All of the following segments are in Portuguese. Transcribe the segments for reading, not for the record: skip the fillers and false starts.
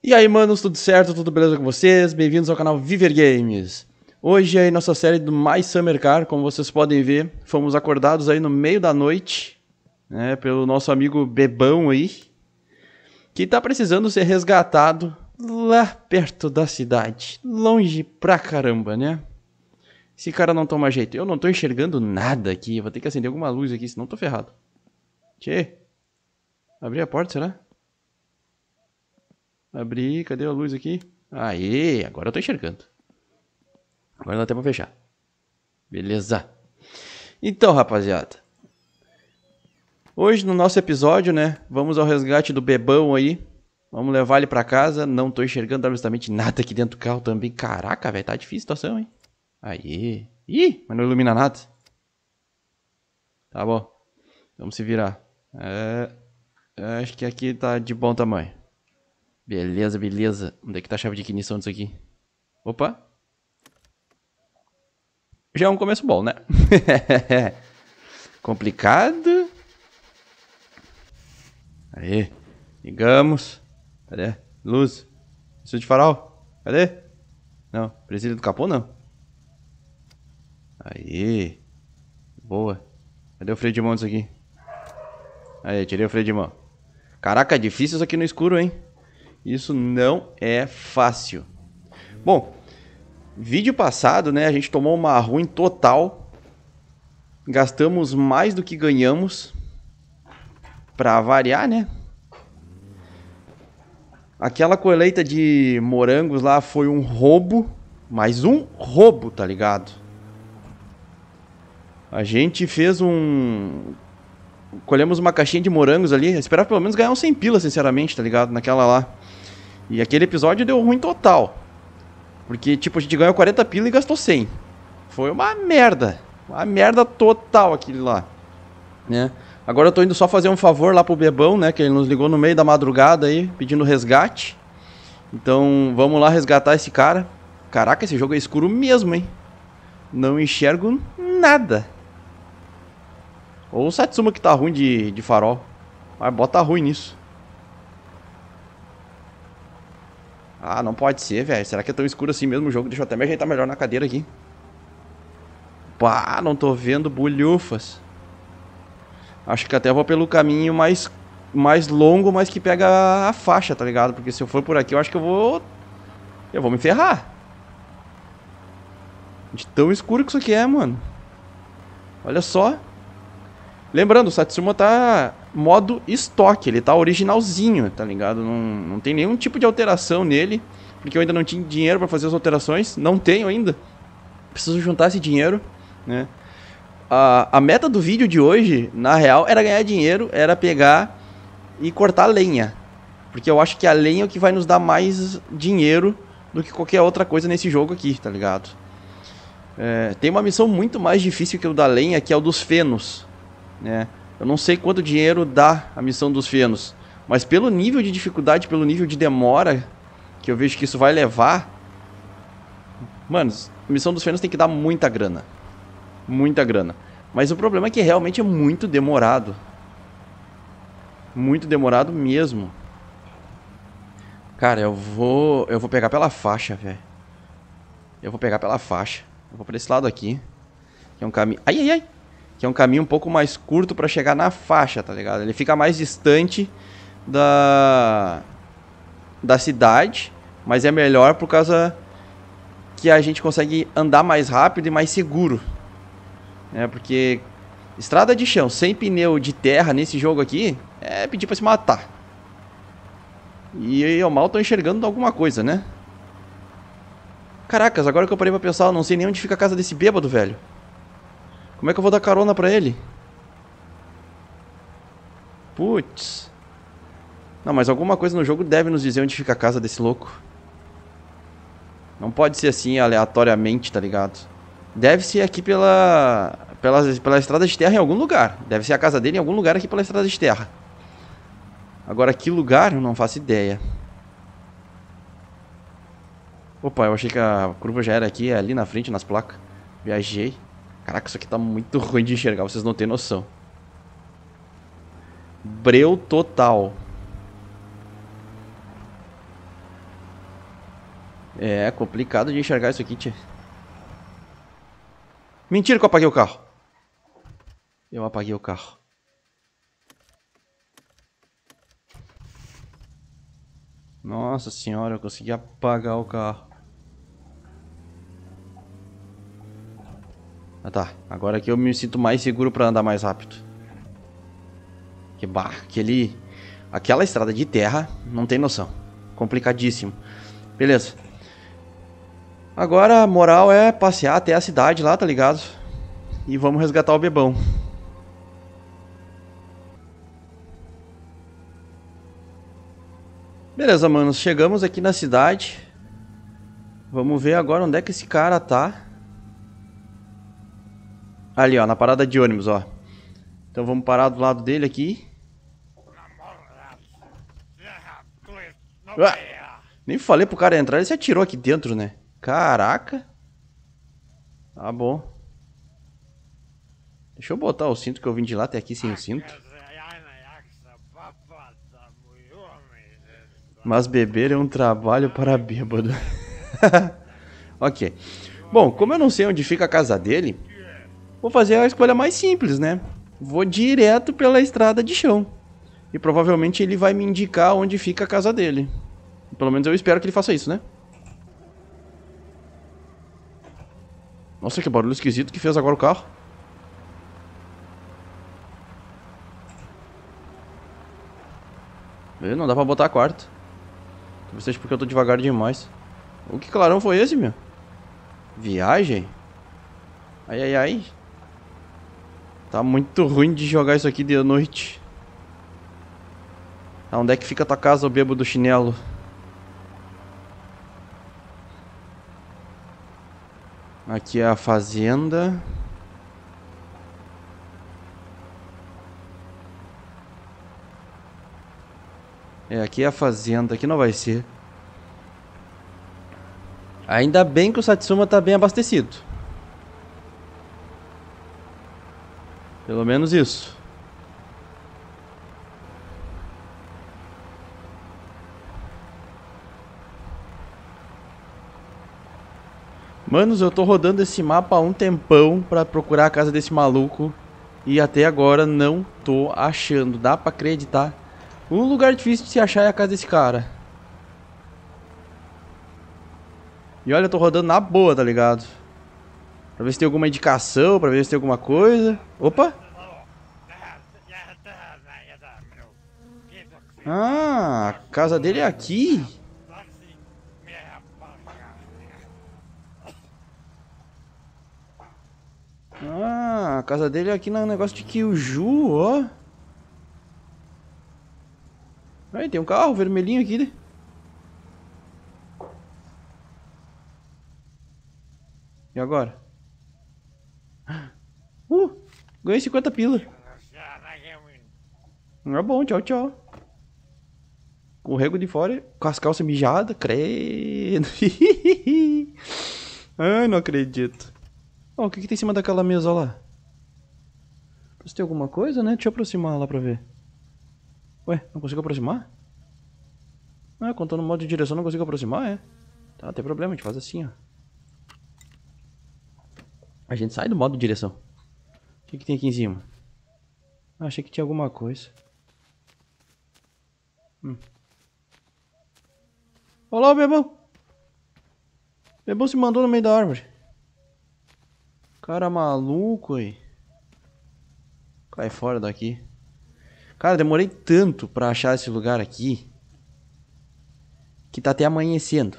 E aí, manos, tudo certo? Tudo beleza com vocês? Bem-vindos ao canal Viver Games. Hoje aí nossa série do Mais Summer Car, como vocês podem ver, fomos acordados aí no meio da noite, né, pelo nosso amigo Bebão aí, que tá precisando ser resgatado lá perto da cidade, longe pra caramba, né? Esse cara não toma jeito. Eu não tô enxergando nada aqui, vou ter que acender alguma luz aqui, senão tô ferrado. Tchê, abri a porta, será? Abri, cadê a luz aqui? Aê, agora eu tô enxergando. Agora dá até pra fechar. Beleza. Então, rapaziada. Hoje no nosso episódio, né, vamos ao resgate do Bebão aí. Vamos levar ele pra casa. Não tô enxergando absolutamente nada aqui dentro do carro também. Caraca, velho, tá difícil a situação, hein? Aê. Ih, mas não ilumina nada. Tá bom. Vamos se virar. Acho que aqui tá de bom tamanho. Beleza, beleza. Onde é que tá a chave de ignição disso aqui? Opa. Já é um começo bom, né? Complicado. Aí. Ligamos. Cadê? Luz. Isso de farol. Cadê? Não. Presilha do capô, não. Aí. Boa. Cadê o freio de mão disso aqui? Aí, tirei o freio de mão. Caraca, é difícil isso aqui no escuro, hein? Isso não é fácil. Bom, vídeo passado, né, a gente tomou uma ruim total. Gastamos mais do que ganhamos. Pra variar, né? Aquela colheita de morangos lá foi um roubo. Mais um roubo, tá ligado? A gente fez colhemos uma caixinha de morangos ali. Esperava pelo menos ganhar uns 100 pila, sinceramente, tá ligado? Naquela lá. E aquele episódio deu ruim total. Porque, tipo, a gente ganhou 40 pila e gastou 100. Foi uma merda. Uma merda total aquilo lá. Né? Agora eu tô indo só fazer um favor lá pro Bebão, né? Que ele nos ligou no meio da madrugada aí, pedindo resgate. Então, vamos lá resgatar esse cara. Caraca, esse jogo é escuro mesmo, hein? Não enxergo nada. Ou o Satsuma que tá ruim de farol. Mas bota ruim nisso. Ah, não pode ser, velho. Será que é tão escuro assim mesmo o jogo? Deixa eu até me ajeitar melhor na cadeira aqui. Pá, não tô vendo bulhufas. Acho que até vou pelo caminho mais longo, mas que pega a faixa, tá ligado? Porque se eu for por aqui, eu acho que eu vou me ferrar. De tão escuro que isso aqui é, mano. Olha só. Lembrando, o Satsuma tá modo estoque, ele tá originalzinho, tá ligado? Não tem nenhum tipo de alteração nele, porque eu ainda não tinha dinheiro pra fazer as alterações, não tenho ainda. Preciso juntar esse dinheiro, né? A meta do vídeo de hoje, na real, era ganhar dinheiro, era pegar e cortar lenha. Porque eu acho que a lenha é o que vai nos dar mais dinheiro do que qualquer outra coisa nesse jogo aqui, tá ligado? Tem uma missão muito mais difícil que o da lenha, que é o dos fenos. Né? Eu não sei quanto dinheiro dá a missão dos fenos, mas pelo nível de dificuldade, pelo nível de demora que eu vejo que isso vai levar, mano, a missão dos fenos tem que dar muita grana. Muita grana. Mas o problema é que realmente é muito demorado. Muito demorado mesmo. Cara, eu vou pegar pela faixa, velho. Eu vou pegar pela faixa. Eu vou pra esse lado aqui, que é um caminho... Ai, ai, ai! Que é um caminho um pouco mais curto pra chegar na faixa, tá ligado? Ele fica mais distante da cidade, mas é melhor por causa que a gente consegue andar mais rápido e mais seguro. Porque estrada de chão sem pneu de terra nesse jogo aqui é pedir pra se matar. E eu mal tô enxergando alguma coisa, né? Caracas, agora que eu parei pra pensar, eu não sei nem onde fica a casa desse bêbado, velho. Como é que eu vou dar carona pra ele? Putz. Não, mas alguma coisa no jogo deve nos dizer onde fica a casa desse louco. Não pode ser assim aleatoriamente, tá ligado? Deve ser aqui pela estrada de terra em algum lugar. Deve ser a casa dele em algum lugar aqui pela estrada de terra. Agora, que lugar? Eu não faço ideia. Opa, eu achei que a curva já era aqui, é ali na frente, nas placas. Viajei. Caraca, isso aqui tá muito ruim de enxergar, vocês não têm noção. Breu total. É complicado de enxergar isso aqui, tia. Mentira que eu apaguei o carro. Eu apaguei o carro. Nossa senhora, eu consegui apagar o carro. Ah tá, agora aqui eu me sinto mais seguro pra andar mais rápido. Que bah, aquela estrada de terra, não tem noção. Complicadíssimo. Beleza. Agora a moral é passear até a cidade lá, tá ligado? E vamos resgatar o bebão. Beleza, manos, chegamos aqui na cidade. Vamos ver agora onde é que esse cara tá. Ali, ó, na parada de ônibus, ó. Então vamos parar do lado dele aqui. Ah, nem falei pro cara entrar, ele se atirou aqui dentro, né? Caraca. Tá bom. Deixa eu botar o cinto que eu vim de lá até aqui sem o cinto. Mas beber é um trabalho para bêbado. Ok. Bom, como eu não sei onde fica a casa dele, vou fazer a escolha mais simples, né? Vou direto pela estrada de chão. E provavelmente ele vai me indicar onde fica a casa dele. Pelo menos eu espero que ele faça isso, né? Nossa, que barulho esquisito que fez agora o carro. Não dá pra botar quarto. Talvez seja porque eu tô devagar demais. O que clarão foi esse, meu? Viagem? Ai, ai, ai. Tá muito ruim de jogar isso aqui de noite. Tá, onde é que fica a tua casa, o bêbado do chinelo? Aqui é a fazenda. É, aqui é a fazenda. Aqui não vai ser. Ainda bem que o Satsuma tá bem abastecido. Pelo menos isso. Manos, eu tô rodando esse mapa há um tempão pra procurar a casa desse maluco. E até agora não tô achando. Dá pra acreditar? Um lugar difícil de se achar é a casa desse cara. E olha, eu tô rodando na boa, tá ligado? Pra ver se tem alguma indicação, pra ver se tem alguma coisa. Opa! Ah, a casa dele é aqui. Ah, a casa dele é aqui no negócio de Kyuju, ó. Aí, tem um carro vermelhinho aqui, né? E agora? Ganhei 50 pila. É bom, tchau, tchau. Com o rego de fora, com as calças mijadas, credo. Ai, não acredito. Ó, o que tem em cima daquela mesa lá? Se tem alguma coisa, né? Deixa eu aproximar lá pra ver. Ué, não consigo aproximar? Ah, quando tô no modo de direção não consigo aproximar, é? Tá, não tem problema, a gente faz assim, ó. A gente sai do modo de direção. O que tem aqui em cima? Ah, achei que tinha alguma coisa. Olha lá o bebão. O bebão se mandou no meio da árvore. Cara maluco, aí. Cai fora daqui. Cara, demorei tanto pra achar esse lugar aqui que tá até amanhecendo.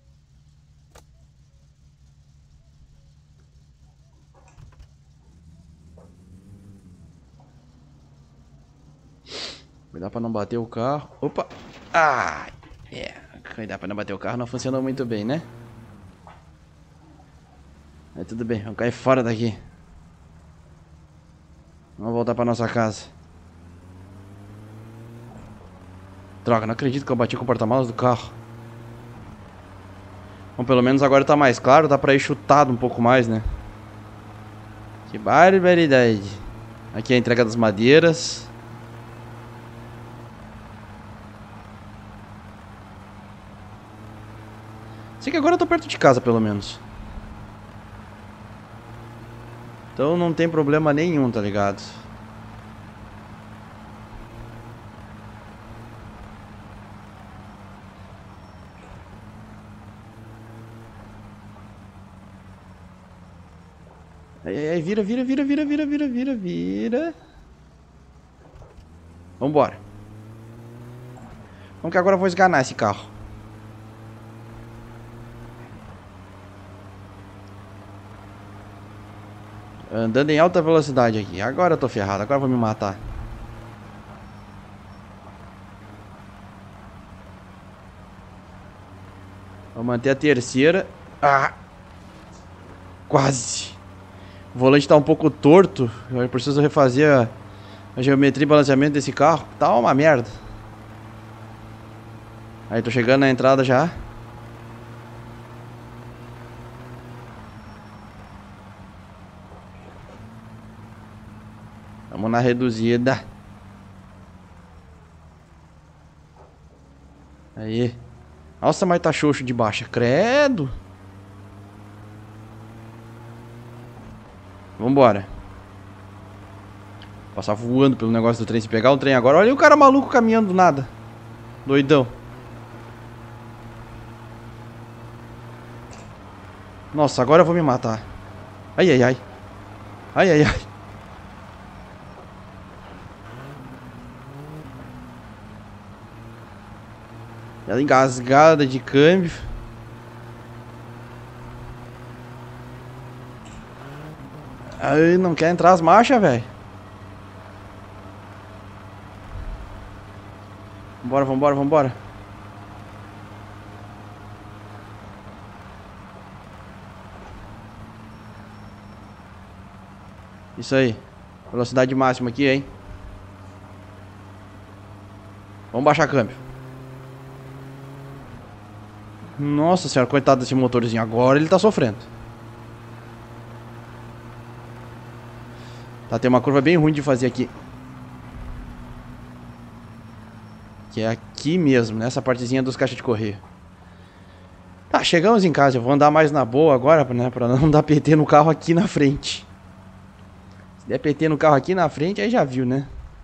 Cuidado pra não bater o carro. Opa! Ah! É. Cuidado pra não bater o carro não funcionou muito bem, né? Mas tudo bem, vamos cair fora daqui. Vamos voltar pra nossa casa. Droga, não acredito que eu bati com o porta-malas do carro. Bom, pelo menos agora tá mais claro, dá pra ir chutado um pouco mais, né? Que barbaridade. Aqui é a entrega das madeiras. Sei que agora eu tô perto de casa, pelo menos. Então não tem problema nenhum, tá ligado? Aí, vira. Vambora. Vamos que agora eu vou esganar esse carro. Andando em alta velocidade aqui. Agora eu tô ferrado, agora eu vou me matar. Vou manter a terceira. Ah! Quase. O volante tá um pouco torto. Eu preciso refazer a geometria e balanceamento desse carro. Tá uma merda. Aí, tô chegando na entrada já. Vamos na reduzida. Aí. Nossa, mas tá xoxo de baixa. Credo. Vambora. Passar voando pelo negócio do trem. Se pegar o trem agora. Olha o cara maluco caminhando do nada. Doidão. Nossa, agora eu vou me matar. Ai. Ai. Ela engasgada de câmbio. Ai, não quer entrar as marchas, velho. Vambora. Isso aí. Velocidade máxima aqui, hein. Vamos baixar câmbio. Nossa senhora, coitado desse motorzinho. Agora ele tá sofrendo. Tá, tem uma curva bem ruim de fazer aqui. Que é aqui mesmo, nessa partezinha dos caixas de correio. Tá, chegamos em casa. Eu vou andar mais na boa agora, né? Pra não dar PT no carro aqui na frente. Se der PT no carro aqui na frente, aí já viu, né?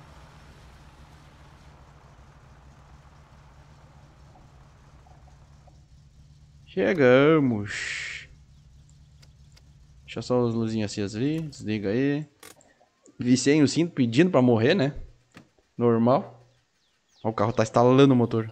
Chegamos. Deixa só as luzinhas acesas ali. Desliga aí. Viciei o cinto pedindo pra morrer, né? Normal. Ó, o carro tá instalando o motor.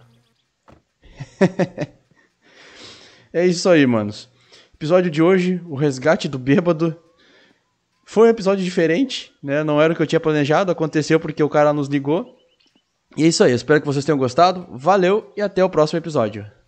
É isso aí, manos. Episódio de hoje, o resgate do bêbado. Foi um episódio diferente, né? Não era o que eu tinha planejado. Aconteceu porque o cara nos ligou. E é isso aí. Espero que vocês tenham gostado. Valeu e até o próximo episódio.